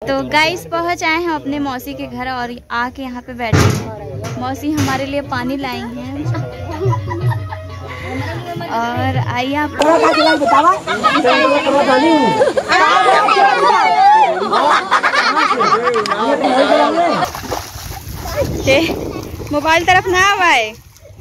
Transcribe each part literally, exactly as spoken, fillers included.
तो गाइस पहुंच आए हैं अपने मौसी के घर और आके यहाँ पे बैठे हैं। मौसी हमारे लिए पानी लाई हैं और आइए आप मोबाइल तरफ ना आवाए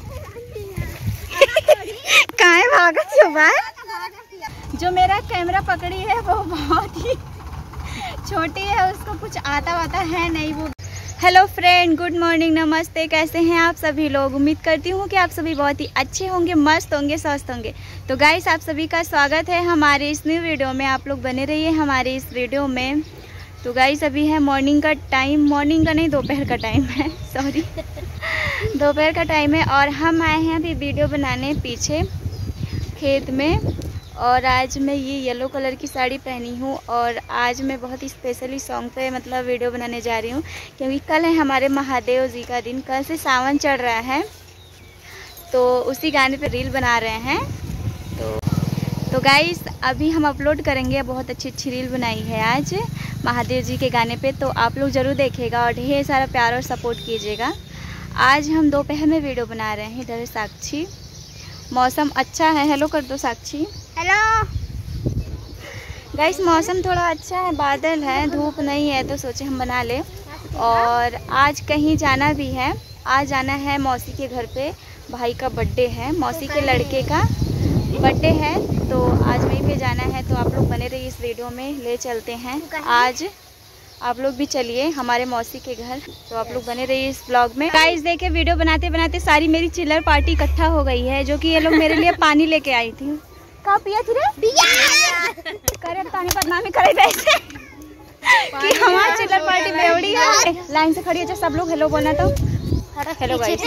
कहाँ भागत हो भाई। जो मेरा कैमरा पकड़ी है वो बहुत ही छोटी है, उसको कुछ आता वाता है नहीं वो। हेलो फ्रेंड, गुड मॉर्निंग, नमस्ते। कैसे हैं आप सभी लोग? उम्मीद करती हूँ कि आप सभी बहुत ही अच्छे होंगे, मस्त होंगे, स्वस्थ होंगे। तो गाइस आप सभी का स्वागत है हमारे इस न्यू वीडियो में। आप लोग बने रहिए हमारे इस वीडियो में। तो गाइस अभी है मॉर्निंग का टाइम, मॉर्निंग का नहीं दोपहर का टाइम है, सॉरी दोपहर का टाइम है और हम आए हैं अभी वीडियो बनाने पीछे खेत में। और आज मैं ये येलो कलर की साड़ी पहनी हूँ और आज मैं बहुत ही स्पेशली सॉन्ग पे मतलब वीडियो बनाने जा रही हूँ, क्योंकि कल है हमारे महादेव जी का दिन। कल से सावन चढ़ रहा है तो उसी गाने पे रील बना रहे हैं। तो तो गाइस अभी हम अपलोड करेंगे। बहुत अच्छी अच्छी रील बनाई है आज महादेव जी के गाने पे, तो आप लोग ज़रूर देखिएगा और ढेर सारा प्यार और सपोर्ट कीजिएगा। आज हम दोपहर में वीडियो बना रहे हैं। इधर साक्षी, मौसम अच्छा है। हेलो कर दो साक्षी। हेलो गाइस मौसम थोड़ा अच्छा है, बादल है, धूप नहीं है, तो सोचे हम बना ले। और आज कहीं जाना भी है। आज जाना है मौसी के घर पे, भाई का बर्थडे है, मौसी के लड़के का बर्थडे है, तो आज वहीं पे जाना है। तो आप लोग बने रहिए इस वीडियो में, ले चलते हैं आज। आप लोग भी चलिए हमारे मौसी के घर। तो आप लोग बने रहिए इस ब्लॉग में। गाइस देखिए वीडियो बनाते बनाते सारी मेरी चिल्लर पार्टी इकट्ठा हो गई है, जो कि ये लोग मेरे लिए पानी लेके आई थी। कहाँ पिया थी रे? करे पानी बदनामी करे वैसे कि हमारी चिल्लर पार्टी बेवड़ी है। लाइन से खड़ी हो जाए सब लोग, हेलो बोलना। तो हेलो गाइस,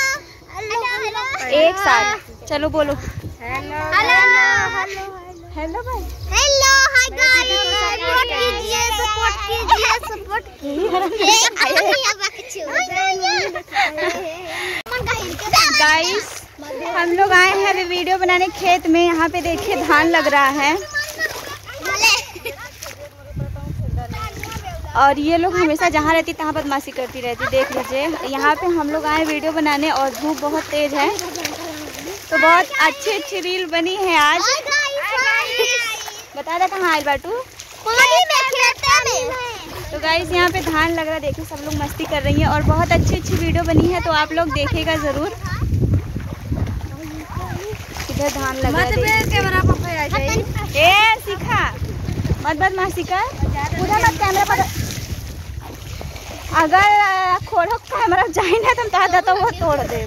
एक साथ चलो बोलो हेलो हेलो भाई, हेलो हाय गाइस, सपोर्ट कीजिए सपोर्ट कीजिए। गाइस हम लोग आए हैं अभी वीडियो बनाने खेत में। यहाँ पे देखिए धान लग रहा है और ये लोग हमेशा जहाँ रहती तहाँ बदमाशी करती रहती, देख लीजिए। यहाँ पे हम लोग आए वीडियो बनाने और धूप बहुत तेज है, तो बहुत अच्छी अच्छी रील बनी है आज। बता रहा कहाँ आए बाटू? तो गाइस यहाँ पे धान लग रहा है, देखिए सब लोग मस्ती कर रही हैं और बहुत अच्छी अच्छी वीडियो बनी है, तो आप लोग देखिएगा ज़रूर। इधर धान लगा है, ए सीखा मत बदमाशी कर, पूरा मत कैमरा पर। अगर खोलो कैमरा जाए ना तुम तो तो वो तोड़ दे।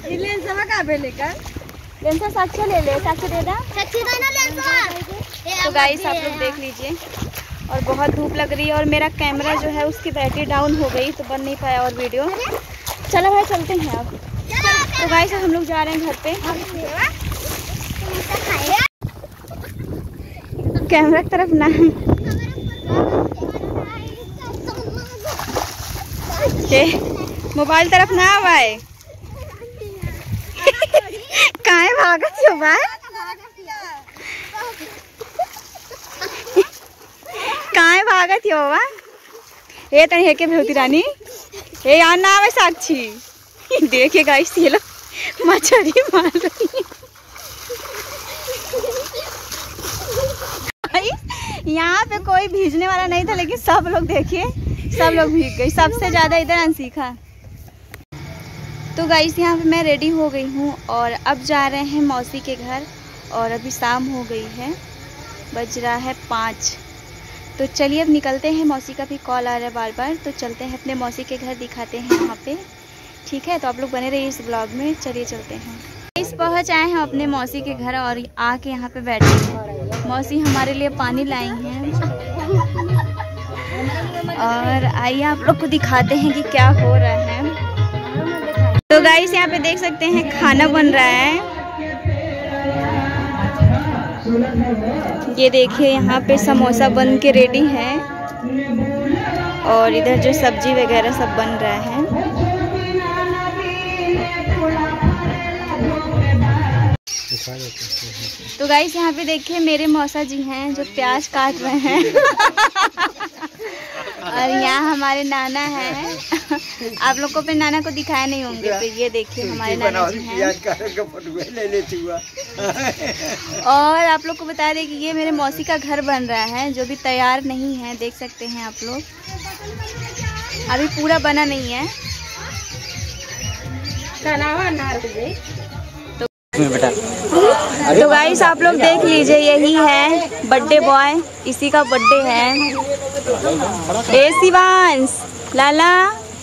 लेंसर साक्षी ले ले, साक्षी दे दा। तो गाइस आप लोग देख लीजिए और बहुत धूप लग रही है और मेरा कैमरा जो है उसकी बैटरी डाउन हो गई, तो बन नहीं पाया और वीडियो। चलो भाई चलते हैं अब। तो गाइस हम लोग जा रहे हैं घर पे। कैमरा की तरफ ना मोबाइल तरफ ना आवाए कहाँ भागत हो भाई, कहाँ भागत हो बा? ये तनी है के भौती रानी, ये यार ना आवे साक्षी। देखिए गाइस ये लोग मछली मार रही है। यहाँ पे कोई भीजने वाला नहीं था, लेकिन सब लोग देखिए सब लोग भीग गई, सबसे ज्यादा इधर अंशिका। तो गाइस यहाँ पे मैं रेडी हो गई हूँ और अब जा रहे हैं मौसी के घर। और अभी शाम हो गई है, बज रहा है पाँच। तो चलिए अब निकलते हैं। मौसी का भी कॉल आ रहा है बार बार, तो चलते हैं अपने मौसी के घर, दिखाते हैं वहाँ पे। ठीक है, तो आप लोग बने रहिए इस ब्लॉग में। चलिए चलते हैं। इस पहुँच आए हैं अपने मौसी के घर और आके यहाँ पे बैठे हैं। मौसी हमारे लिए पानी लाई हैं और आइए आप लोग को दिखाते हैं कि क्या हो रहा है। तो गाइस यहाँ पे देख सकते हैं खाना बन रहा है। ये देखिए यहाँ पे समोसा बन के रेडी है और इधर जो सब्जी वगैरह सब बन रहा है। तो गाइस यहाँ पे देखिए मेरे मौसा जी हैं जो प्याज काट रहे हैं और यहाँ हमारे नाना हैं। आप लोग को पे नाना को दिखाया नहीं होंगे, तो ये देखिए हमारे नाना जी हैं। और आप लोग को बता दें कि ये मेरे मौसी का घर बन रहा है, जो भी तैयार नहीं है, देख सकते हैं आप लोग, अभी पूरा बना नहीं है। तो गाइस आप लोग देख लीजिए, यही है बर्थडे बॉय, इसी का बर्थडे है। ए शिवांश लाला।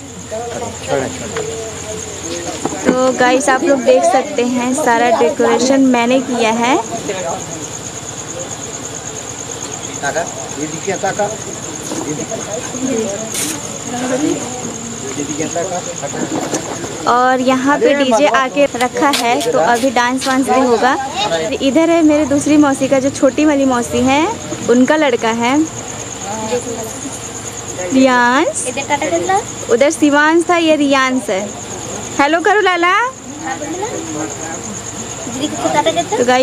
तो गाइस आप लोग देख सकते हैं सारा डेकोरेशन मैंने किया है। और यहाँ पे डीजे आके रखा है, तो अभी डांस वांस भी होगा। इधर है मेरे दूसरी मौसी का, जो छोटी वाली मौसी है, उनका लड़का है रियांश। उधर शिवांश था, ये रियांश है। हेलो करो लाला। तो गाइस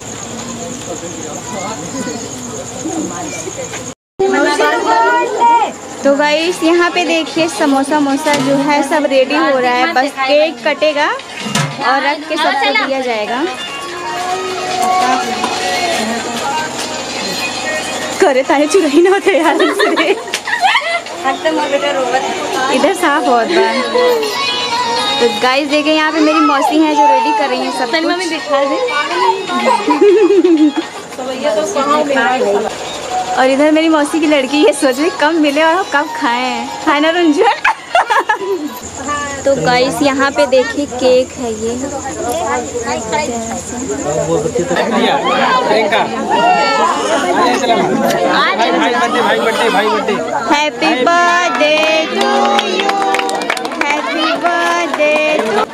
तो गाइस यहाँ पे देखिए समोसा मोसा जो है सब रेडी हो रहा है, बस केक कटेगा और रख के सबको दिया जाएगा। करे तारे चुराई ना होते यार इससे। इधर साफ बहुत बार। तो गाइस देखें यहाँ पे मेरी मौसी हैं जो रेडी कर रही हैं सब कुछ। दिखा दे। और इधर मेरी मौसी की लड़की ये सोच रही कब मिले और हम कब खाएं, है ना रंजन? तो गाइस यहाँ पे देखिए केक है ये। Happy birthday to you, happy birthday to.